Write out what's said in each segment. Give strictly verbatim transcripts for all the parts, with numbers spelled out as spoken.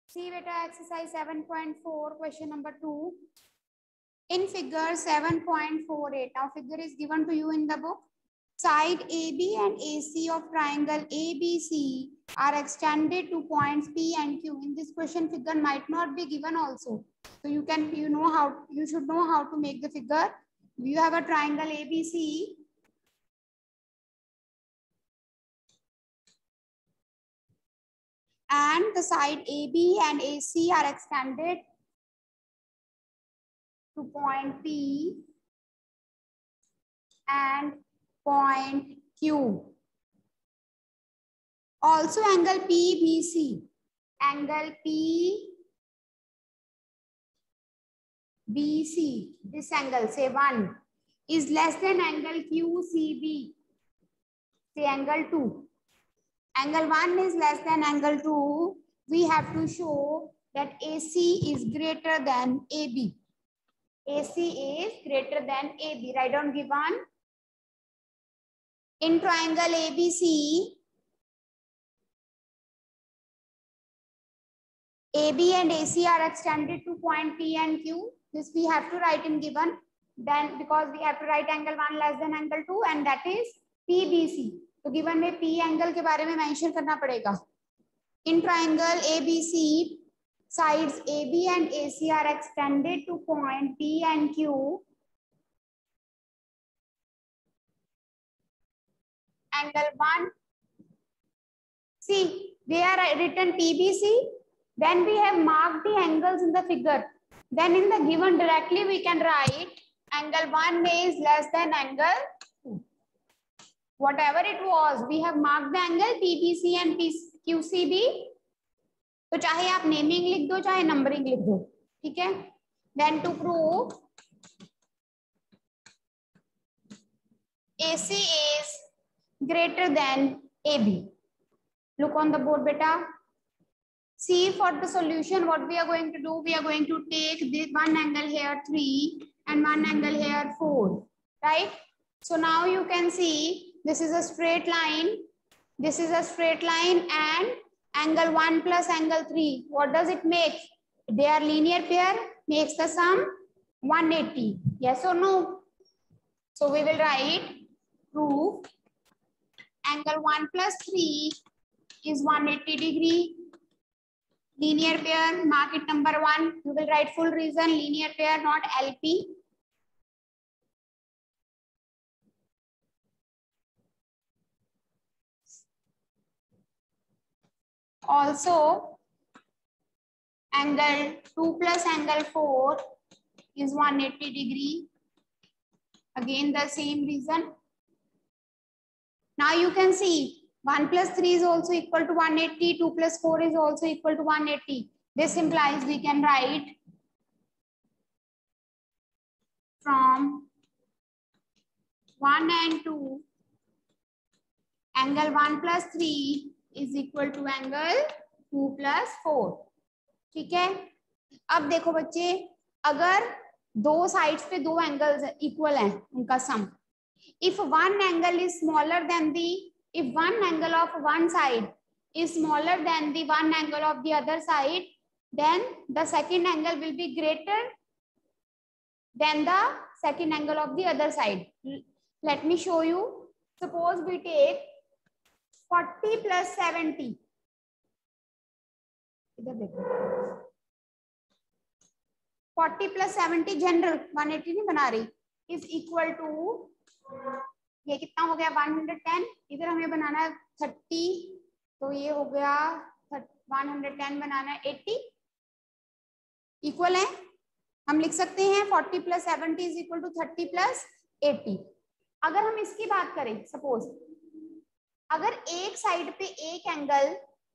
See beta exercise seven point four question number two. In figure seven point four eight, now figure is given to you in the book. Side A B and A C of triangle A B C are extended to points P and Q. In this question, figure might not be given also. So you can, you know how, you should know how to make the figure. You have a triangle A B C. And the side A B and A C are extended to point P and point Q. Also angle P B C. Angle P B C, this angle, say one, is less than angle Q C B. Say angle two. Angle one is less than angle two. We have to show that A C is greater than A B. A C is greater than A B. Write down given. In triangle A B C, A B and A C are extended to point P and Q. This we have to write in given. Then because we have to write angle one less than angle two, and that is P B C. तो given में P angle के बारे में mention करना पड़ेगा. In triangle A B C, sides A B and A C are extended to point P and Q. Angle one. See, they are written P B C. Then we have marked the angles in the figure. Then in the given directly we can write angle one is less than angle two. Whatever it was, we have marked the angle P B C and Q C B. तो चाहे आप naming लिख दो चाहे numbering लिख दो, ठीक है? Then to prove A C is greater than A B. Look on the board, beta. See, for the solution, what we are going to do, we are going to take this one angle here three and one angle here four, right? So now you can see this is a straight line. This is a straight line and angle one plus angle three. What does it make? They are linear pair, makes the sum one eighty. Yes or no? So we will write proof angle one plus three is one eighty degree. Linear pair, mark it number one. You will write full reason, linear pair, not L P. Also, angle two plus angle four is one eighty degree. Again, the same reason. Now you can see one plus three is also equal to one eighty, two plus four is also equal to one eighty. This implies we can write from one and two, angle one plus three is equal to angle two plus four. ठीक है? अब देखो बच्चे, अगर दो sides पे दो angles equal हैं, उनका सम, if one angle is smaller than the If one angle of one side is smaller than the one angle of the other side, then the second angle will be greater than the second angle of the other side. Let me show you. Suppose we take forty plus seventy. forty plus seventy general one eighty नहीं बना रही, is equal to ये कितना हो गया one ten. इधर हमें बनाना है thirty, तो ये हो गया one ten बनाना है eighty. इक्वल है, हम लिख सकते हैं forty plus seventy is equal to thirty plus eighty. अगर हम इसकी बात करें, सपोज अगर एक साइड पे एक एंगल,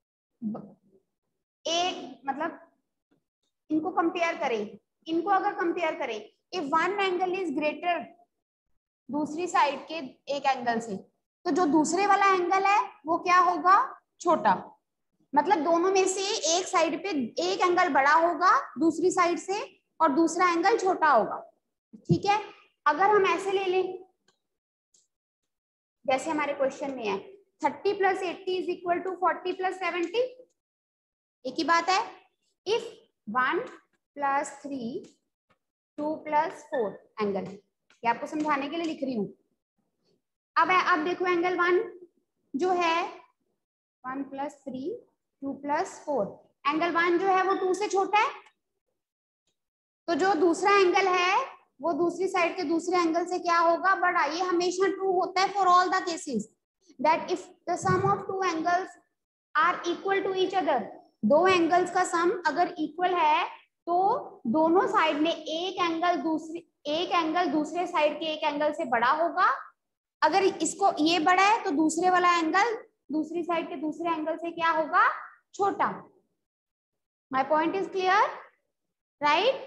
एक मतलब इनको कंपेयर करें, इनको अगर कंपेयर करें, if one angle is greater दूसरी साइड के एक एंगल से, तो जो दूसरे वाला एंगल है वो क्या होगा? छोटा. मतलब दोनों में से एक साइड पे एक एंगल बड़ा होगा दूसरी साइड से और दूसरा एंगल छोटा होगा. ठीक है? अगर हम ऐसे ले लें जैसे हमारे क्वेश्चन में है thirty plus eighty is equal to forty plus seventy, एक ही बात है. If one plus three two plus four angle, ये आपको समझाने के लिए लिख रही हूं। अब अब देखो एंगल वन जो है one plus three two plus four, angle one जो है वो टू से छोटा है, तो जो दूसरा एंगल है वो दूसरी साइड के दूसरे एंगल से क्या होगा, बड़ा। ये हमेशा ट्रू होता है for all the cases that if the sum of two angles are equal to each other, दो एंगल्स का सम अगर इक्वल है तो दोनों साइड में एक एंगल दूसरी एक एंगल दूसरे साइड के एक एंगल से बड़ा होगा। अगर इसको ये बड़ा है तो दूसरे वाला एंगल दूसरी साइड के दूसरे एंगल से क्या होगा, छोटा। My point is clear, right?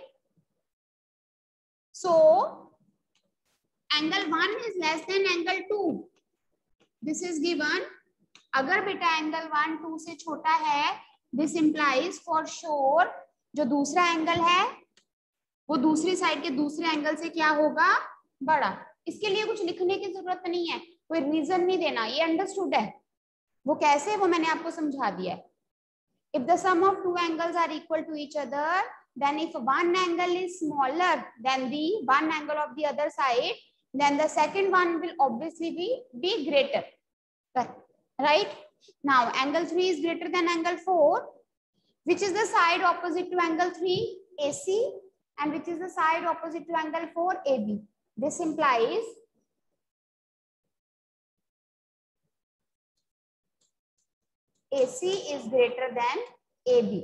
So angle one is less than angle two. This is given. अगर बेटा angle one two से छोटा है, this implies for sure जो दूसरा एंगल है वो दूसरी साइड के दूसरे एंगल से क्या होगा, बड़ा। इसके लिए कुछ लिखने की जरूरत नहीं है, कोई रीजन नहीं देना, ये अंडरस्टूड है। वो कैसे, वो मैंने आपको समझा दिया है। If the sum of two angles are equal to each other, then if one angle is smaller than the one angle of the other side, then the second one will obviously be be greater, right? Now angle three is greater than angle four, which is the side opposite to angle three, A C, and which is the side opposite to angle four, A B. This implies A C is greater than A B.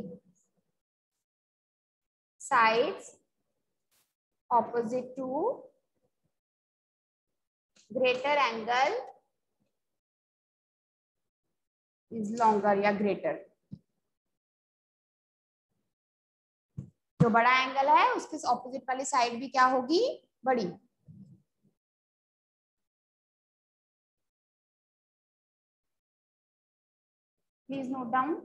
Sides opposite to greater angle is longer या greater. जो बड़ा angle है उसके opposite वाली side भी क्या होगी, बड़ी। Please note down.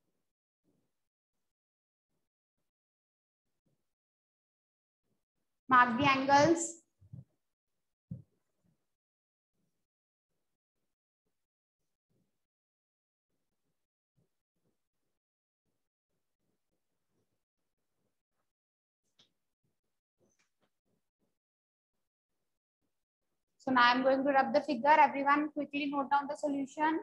Mark the angles. So now I am going to rub the figure. Everyone quickly note down the solution.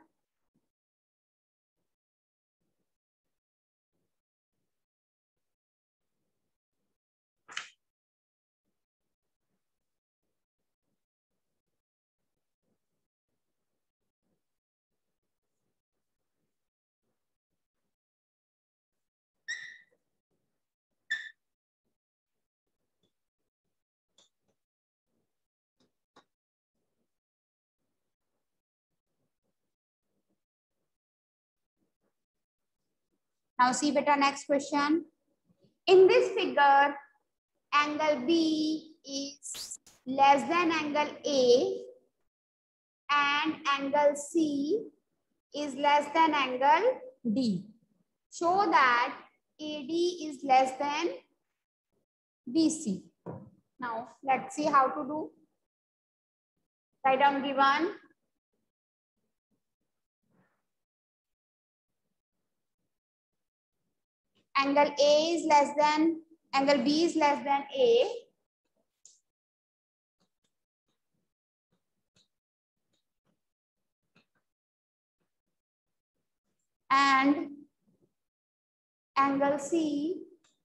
Now see beta next question. In this figure, angle B is less than angle A and angle C is less than angle D. Show that A D is less than B C. Now let's see how to do. Write down given. Angle A is less than, angle B is less than A. And angle C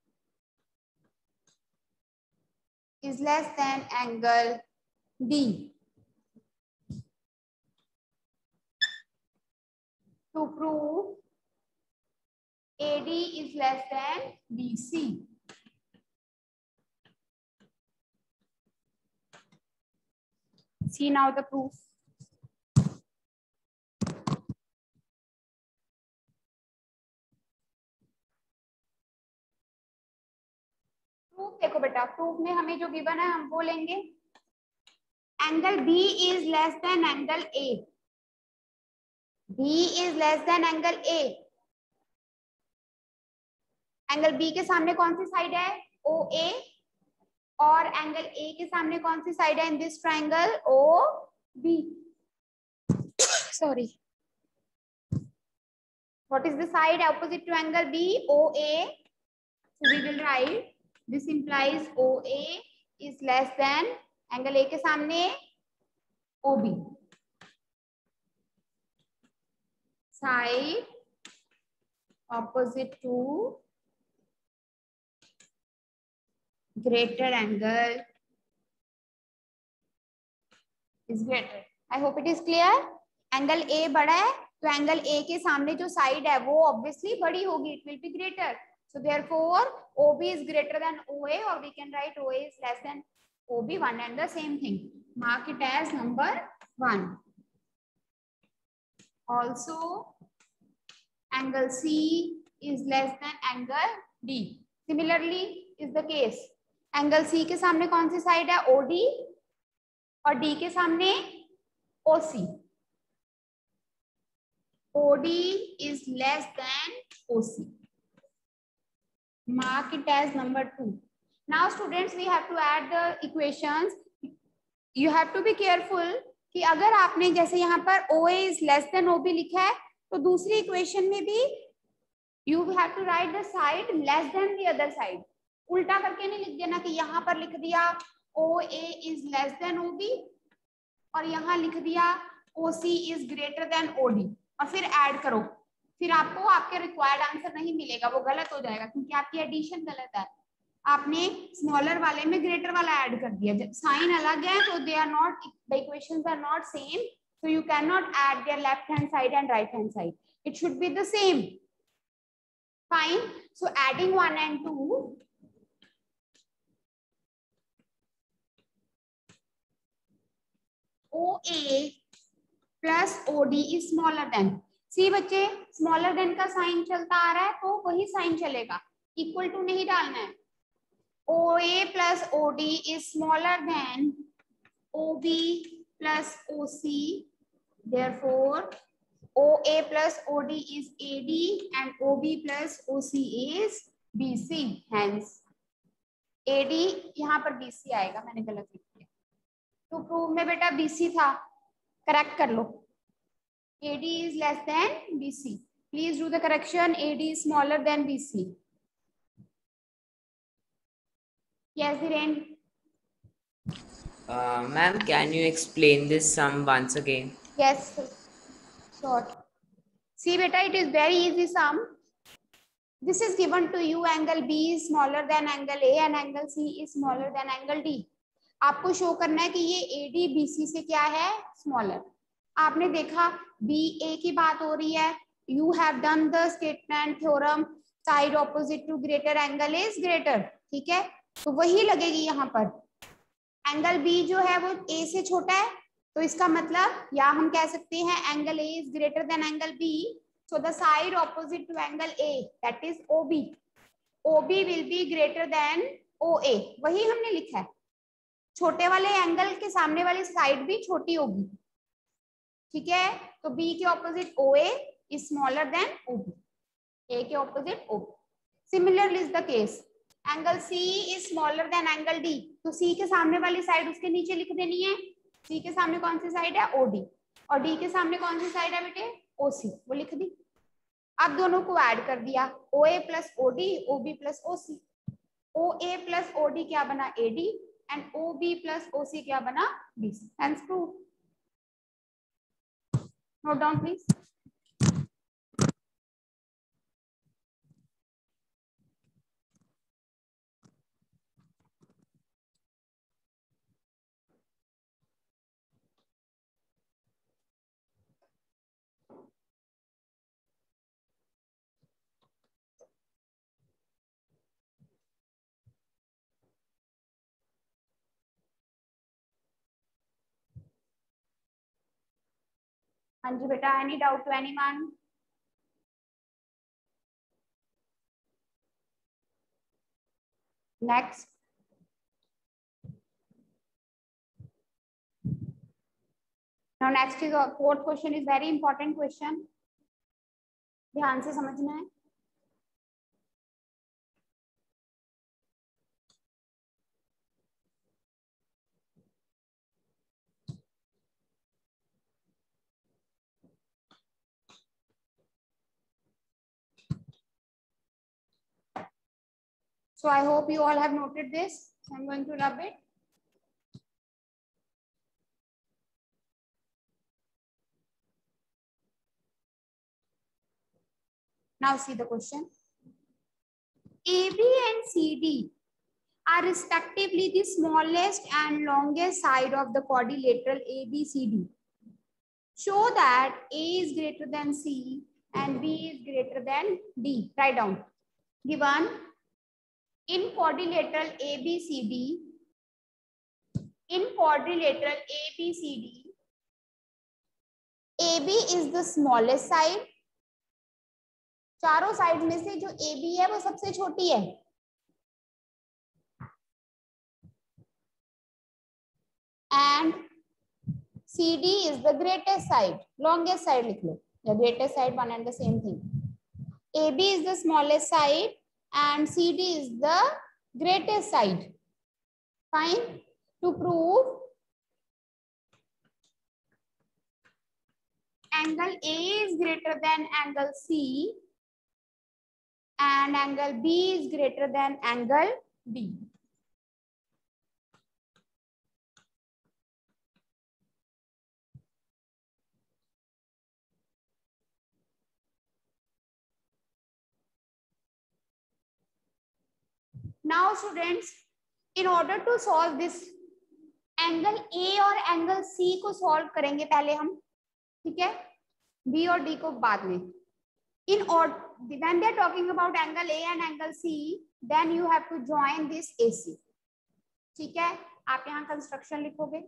is less than angle D. To prove A D is less than B C. See now the proof. Proof देखो बेटा, proof में हमें जो given है हम वो लेंगे। Angle B is less than angle A, B is less than angle A. Angle B के सामने कौन सी साइड है, ओ ए, और एंगल ए के सामने कौन सी साइड है in this triangle, O B. Sorry, what is the side opposite to angle B, O A, So we will write this implies O A is less than angle A के सामने O B. Side opposite to greater angle is greater. I hope it is clear. Angle A बड़ा है तो angle A के सामने जो side है वो ऑब्वियसली बड़ी होगी. It will be greater. So therefore O B is greater than O A, or we can write O A is less than O B, one and the same thing. Mark it as number one. Also angle C is less than angle D. Similarly is the case. Angle C के सामने कौन सी side है? O D, और D के सामने O C. O D is less than O C. Mark it as number two. Now students, we have to add the equations. You have to be careful कि अगर आपने जैसे यहाँ पर O A is less than O B लिखा है तो दूसरी इक्वेशन में भी you have to write the side less than the other side. उल्टा करके नहीं लिख देना कि यहाँ पर लिख दिया O A is less than O B और यहाँ लिख दिया O C is greater than O D और फिर ऐड करो. फिर आपको आपके रिक्वायर्ड आंसर नहीं मिलेगा, वो गलत हो जाएगा क्योंकि आपकी एडिशन गलत है. आपने स्मॉलर वाले में ग्रेटर वाला ऐड कर दिया. साइन अलग है तो they are not, the equations are not same, so you cannot add their left hand side and right hand side. It should be the same. Fine. So adding one and two, O A plus O D is smaller than. C बच्चे, smaller then का sign चलता आ रहा है तो वही sign चलेगा, equal to नहीं डालना है. O A plus O D is smaller than O B plus O C. Therefore, O A plus O D is A D and O B plus O C is B C. Hence, A D यहाँ पर B C आएगा, मैंने गलत लिख दिया. तो prove में बेटा B C था, करेक्ट कर लो. A D is less than B C. Please do the correction. A D is smaller than B C. Yes, Dhiren. Uh, Ma'am, can you explain this sum once again? Yes, sure. See, beta, it is very easy sum. This is given to you. Angle B is smaller than angle A and angle C is smaller than angle D. आपको show करना है कि ये A D B C से क्या है? Smaller. आपने देखा B A की बात हो रही है. You have done the statement theorem. Side opposite to greater angle is greater. ठीक है, तो वही लगेगी यहाँ पर. एंगल B जो है वो A से छोटा है तो इसका मतलब या हम कह सकते हैं angle A is greater than angle B. So the side opposite to angle A, that is O B. O B will be greater than O A. वही हमने लिखा है. छोटे वाले एंगल के सामने वाली साइड भी छोटी होगी. ठीक है, तो B के opposite O A is smaller than O B. A के opposite O B. Similarly is the case. Angle C is smaller than angle D. तो C के सामने वाली साइड उसके नीचे लिख देनी है. C के सामने कौन सी साइड है? O D. और D के सामने कौन सी साइड है बेटे? O C. वो लिख दी. अब दोनों को ऐड कर दिया. O A plus O D, O B plus O C. O A plus O D क्या बना? A D and O B plus O C क्या बना? B C. Hence proof. Note down please. हाँ जी बेटा, any doubt to anyone? Next. Now next is fourth question is very important question. ध्यान से समझना है. So I hope you all have noted this. So I'm going to rub it. Now see the question. A B and C D are respectively the smallest and longest side of the quadrilateral A B C D. Show that A is greater than C and B is greater than D. Write down. Given in quadrilateral A B C D, in quadrilateral A B C D, A B is the smallest side. चारों side में से जो A B है वो सबसे छोटी है. And C D is the greatest side, longest side लिख लो. The greatest side, one and the same thing. A B is the smallest side and C D is the greatest side. Fine. To prove angle A is greater than angle C and angle B is greater than angle D. Now students, in order to solve this, angle A और angle C को solve करेंगे पहले हम, ठीक है. B और D को बाद में. In order, when they are talking about angle A and angle C, then you have to join this A C. ठीक है, आप यहाँ कंस्ट्रक्शन लिखोगे.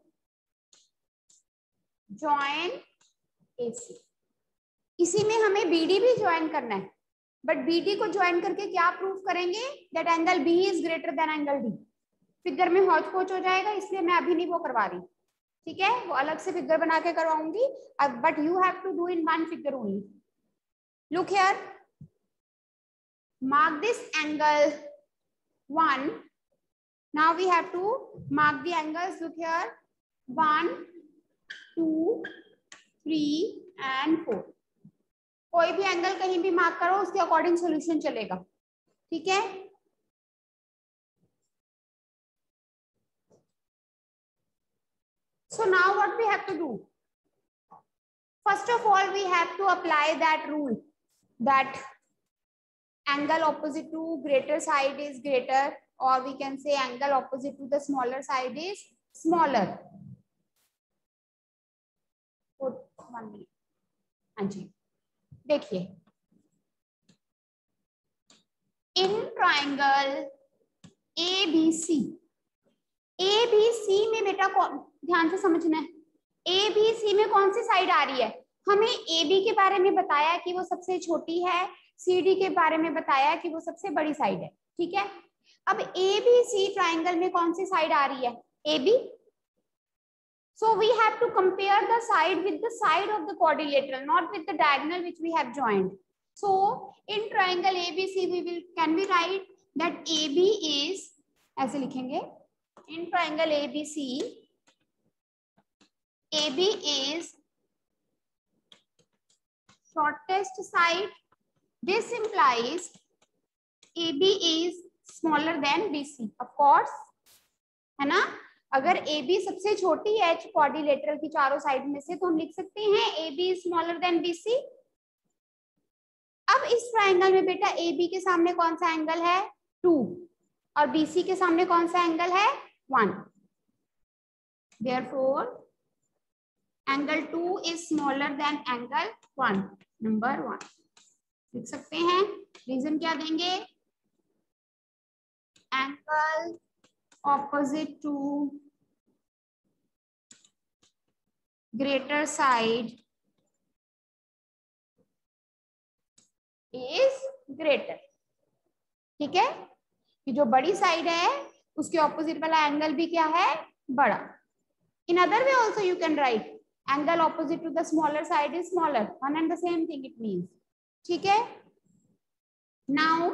Join A C. इसी में हमें B D भी ज्वाइन करना है, बट B D को ज्वाइन करके क्या प्रूफ करेंगे? That angle B is greater than angle D. Figure में हौच पौच हो जाएगा, इसलिए मैं अभी नहीं वो करवा रही. ठीक है, वो अलग से फिगर बना के करवाऊंगी. But you have to do in one figure only. Look here, mark this angle one. Now we have to mark the angles. Look here, one, two, three and four. कोई भी एंगल कहीं भी mark करो, उसके according solution चलेगा. ठीक है. So now what we have to do? First of all, we have to apply that rule that angle opposite to greater side is greater, or we can say angle opposite to the smaller side is smaller. Oh, one minute. हाँ जी, देखिए, in triangle A B C, A B C में बेटा ध्यान से समझना है. A B C में कौन सी साइड आ रही है? हमें A B के बारे में बताया कि वो सबसे छोटी है, C D के बारे में बताया कि वो सबसे बड़ी साइड है. ठीक है. अब A B C ट्राइंगल में कौन सी साइड आ रही है? A B. So we have to compare the side with the side of the quadrilateral, not with the diagonal which we have joined. So in triangle A B C we will can we write that A B is, ऐसे लिखेंगे, in triangle A B C, A B is shortest side. This implies A B is smaller than B C. Of course, है ना. अगर A B सबसे छोटी है quadrilateral की चारों साइड में से, तो हम लिख सकते हैं A B is smaller than B C. अब इस ट्राइंगल में बेटा A B के सामने कौन सा एंगल है? टू. और B C के सामने कौन सा एंगल है? One. Therefore, angle two is smaller than angle one. Number one. लिख सकते हैं. रीजन क्या देंगे? Angle opposite to greater side is greater. ठीक है, कि जो बड़ी साइड है उसके ऑपोजिट वाला एंगल भी क्या है? बड़ा. In other way also you can write angle opposite to the smaller side is smaller. One and the same thing it means. ठीक है. Now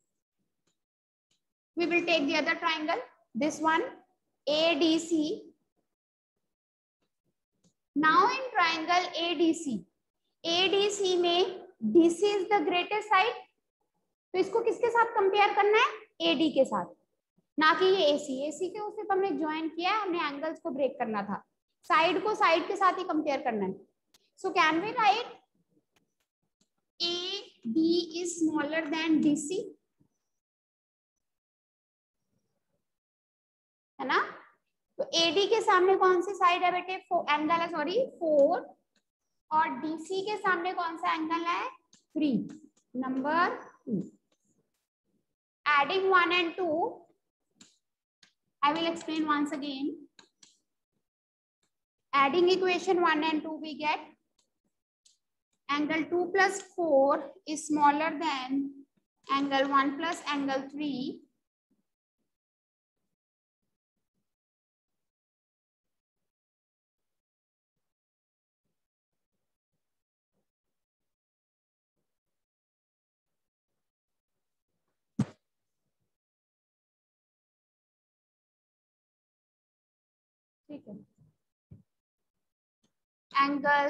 we will take the other triangle. This one A D C. Now in triangle A D C, A D C में D C is the greatest side. तो इसको किसके साथ compare करना है? AD के साथ, ना कि ये एसी। एसी के उसे हमने ज्वाइन किया है, हमने एंगल्स को ब्रेक करना था, साइड को साइड के साथ ही कंपेयर करना है। So can we write A D is smaller than D C, है ना? तो एडी के सामने कौन सी साइड है बेटे? एंगल है, सॉरी फोर, और डीसी के सामने कौन सा एंगल है? Three. Number two, adding one and two, I will explain once again. Adding equation one and two, we get angle two plus four is smaller than angle one plus angle three. ठीक है, angle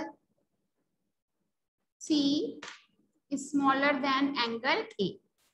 C is smaller than angle A.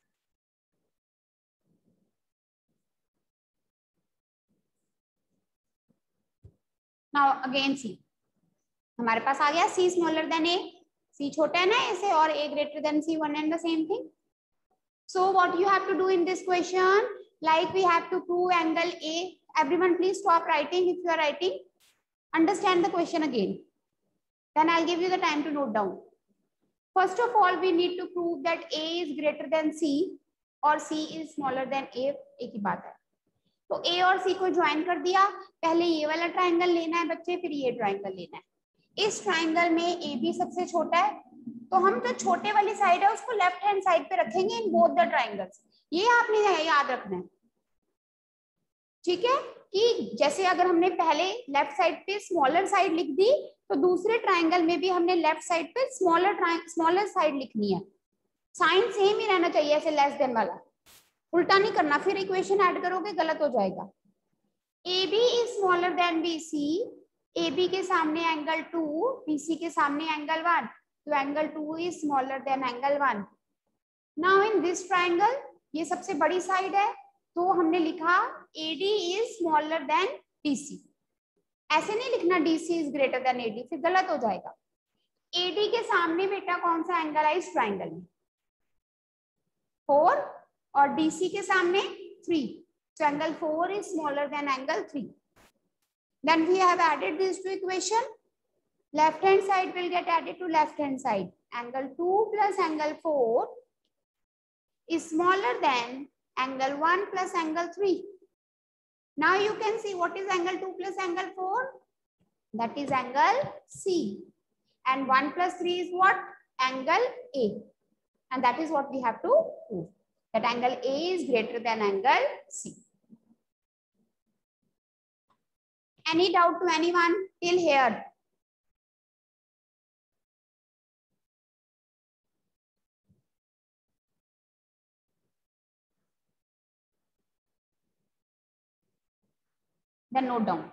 Now again C, हमारे पास आ गया C smaller than A. C छोटा है ना A से, और A greater than C, one and the same thing. So what you have to do in this question, like we have to prove angle A. Everyone please stop writing. If you are writing, understand the question again, then I'll give you the time to note down. First of all, we need to prove that A is greater than C और C is smaller than A. एक ही बात है, तो A और C को join कर दिया। पहले ये वाला ट्राइंगल लेना है बच्चे, फिर ये ट्राइंगल लेना है। इस ट्राइंगल में A B सबसे छोटा है, तो हम जो छोटे वाली साइड है उसको लेफ्ट हैंड साइड पे रखेंगे इन बोथ द ट्राइंगल्स। ये आपने याद रखना है, ठीक है? कि जैसे अगर हमने पहले लेफ्ट साइड पे स्मॉलर साइड लिख दी, तो दूसरे ट्राइंगल में भी हमने लेफ्ट साइड पे स्मॉलर स्मॉलर साइड लिखनी है। साइन सेम ही रहना चाहिए, ऐसे लेस देन वाला, उल्टा नहीं करना, फिर इक्वेशन ऐड करोगे गलत हो जाएगा। A B is smaller than B C, A B के सामने एंगल टू, बी सी के सामने एंगल वन, तो angle two is smaller than angle one. Now in this triangle, ये सबसे बड़ी साइड है, तो हमने लिखा A D is smaller than D C। ऐसे नहीं लिखना D C is greater than A D, फिर गलत हो जाएगा। A D के सामने बेटा कौन सा एंगल है इस ट्राइंगल में? फोर, और D C के सामने three, so angle four is smaller than angle three. Then we have added these two equation. Left hand side will get added to left hand side. Angle two plus angle four is smaller than angle one plus angle three. Now you can see what is angle two plus angle four? That is angle C. And one plus three is what? Angle A. And that is what we have to prove. That angle A is greater than angle C. Any doubt to anyone till here? Then note down.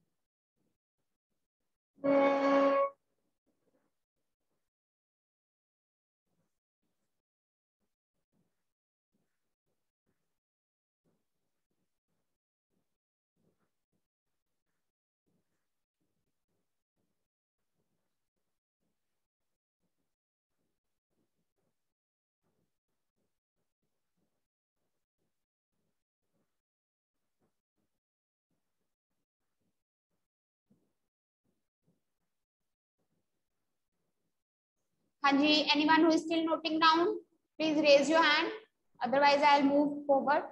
Hanji, anyone who is still noting down, please raise your hand. Otherwise, I'll move forward.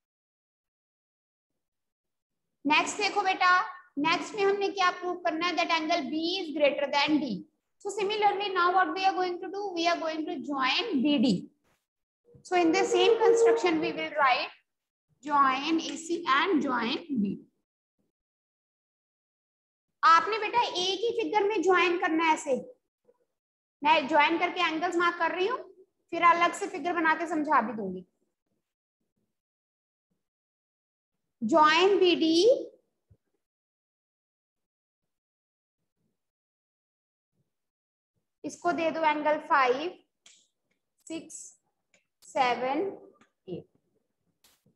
Next देखो बेटा, next में हमने क्या prove करना है? That angle B is greater than D. So similarly, now what we are going to do? We are going to join B D. So in the same construction, we will write join A C and join B. आपने बेटा एक ही figure में join करना है। ऐसे मैं join करके angles mark कर रही हूँ, फिर अलग से फिगर बना के समझा भी दूंगी। ज्वाइन बी डी इसको दे दो angle five, six, seven, eight.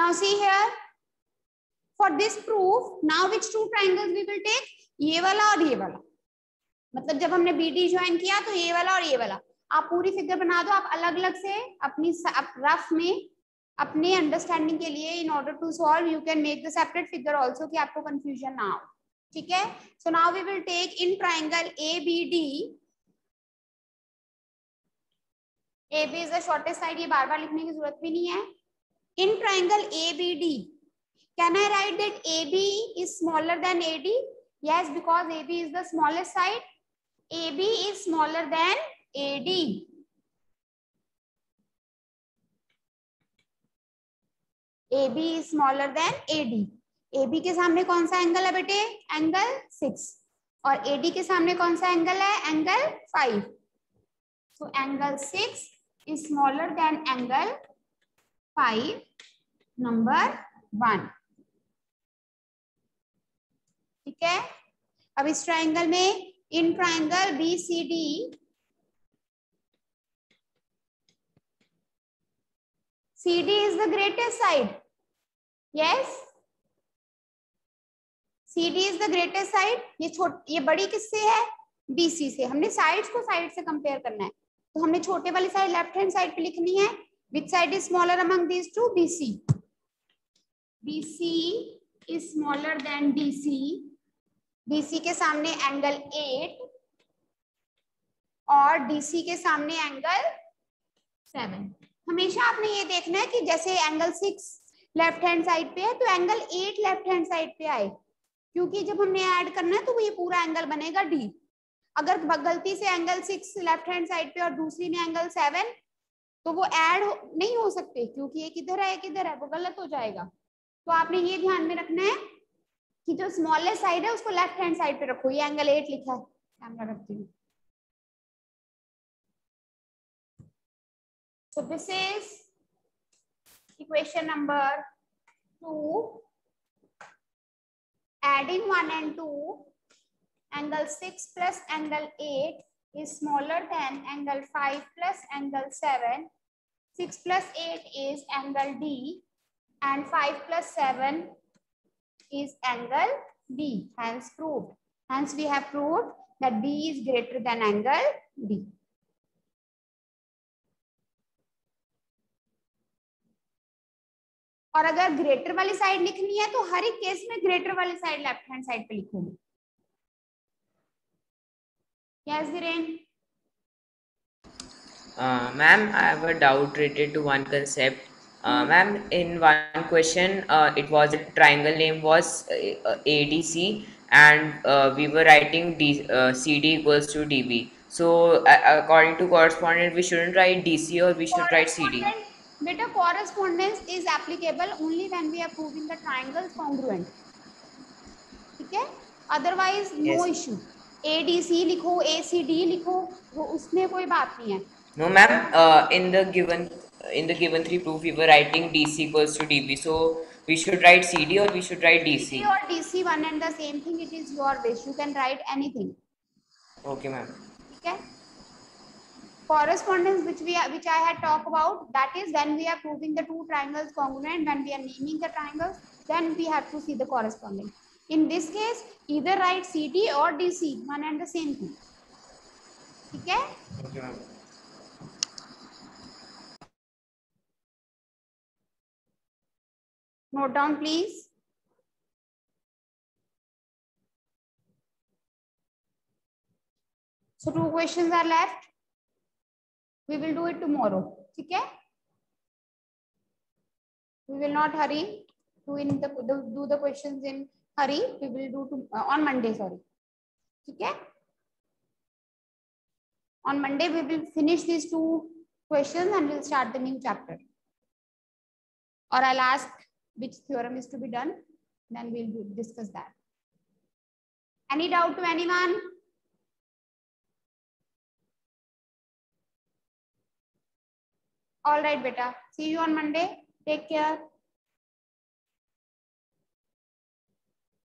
Now see here, for this proof, now which two triangles we will take? ये वाला और ये वाला. मतलब जब हमने B D ज्वाइन किया तो ये वाला और ये वाला. आप पूरी फिगर बना दो. आप अलग अलग से अपनी रफ में अपने अंडरस्टैंडिंग के लिए, in order to solve you can make the separate figure also, कि आपको कंफ्यूजन ना हो. ठीक है. So now we will take in triangle A B D. A B is the shortest side. ये बार बार लिखने की जरूरत भी नहीं है. In triangle A B D, can I write that A B is smaller than A D? Yes, because A B is the smallest side. A B is smaller than A D. A B is smaller than A D. A B के सामने कौन सा angle है बेटे? Angle six. और A D के सामने कौन सा एंगल है? Angle five. So angle six is smaller than angle five. Number one. ठीक है. अब इस ट्राइंगल में, in triangle B C D, C D is the greatest side. Yes, C D is the greatest side. ये छोट ये बड़ी किससे है? B C से. हमने साइड्स को साइड से कंपेयर करना है, तो हमने छोटे वाली साइड लेफ्ट हैंड साइड पे लिखनी है. Which side is smaller among these two? B C. B C is smaller than D C. D C के सामने एंगल एट और D C के सामने एंगल सेवन. हमेशा आपने ये देखना है कि जैसे angle six left hand side पे है तो angle eight left hand side पे आए, क्योंकि जब हमने ऐड करना है तो ये पूरा एंगल बनेगा D. अगर गलती से angle six left hand side पे और दूसरी में एंगल सेवन, तो वो ऐड नहीं हो सकते, क्योंकि एक इधर है एक इधर है, वो गलत हो जाएगा. तो आपने ये ध्यान में रखना है कि जो स्मॉलेस्ट साइड है उसको लेफ्ट हैंड साइड पे रखो. ये एंगल एट लिखा है, कैमरा रखती हूँ. So this is equation number two. Adding one and two, angle six plus angle eight is smaller than angle five plus angle seven. six plus eight is angle D and five plus seven is angle B. Hence proved. Hence we have proved that B is greater than angle D. और अगर greater वाली side लिखनी है तो हर एक case में greater वाली side left hand side पे लिखोगे. Yes, Viren. Uh, ma'am, I have a doubt related to one concept. Uh, ma'am, in one question, uh, it was a triangle name was uh, A D C, and uh, we were writing D, uh, C D equals to D B. So, uh, according to correspondent, we shouldn't write D C or we should write C D. Beta, correspondence is applicable only when we are proving the triangles congruent. ठीक है? Otherwise, no Yes. issue. A D C लिखो, A C D लिखो, वो उसमें कोई बात नहीं है. No, ma'am. Uh, in the given in the given three proof, we were writing D C equals to D B. So we should write C D or we should write D C. D C or D C, one and the same thing. It is your wish. You can write anything. Okay, ma'am. Okay. Correspondence, which we are, which I had talked about, that is when we are proving the two triangles congruent, when we are naming the triangles, then we have to see the corresponding. In this case, either write C D or D C, one and the same thing. Okay? Okay, ma'am. Note down, please. So two questions are left. We will do it tomorrow. Okay? We will not hurry. Do in the do the questions in hurry. We will do to, uh, on Monday. Sorry. Okay? On Monday we will finish these two questions and we'll start the new chapter. Or I'll ask which theorem is to be done. Then we'll discuss that. Any doubt to anyone? All right, beta. See you on Monday. Take care.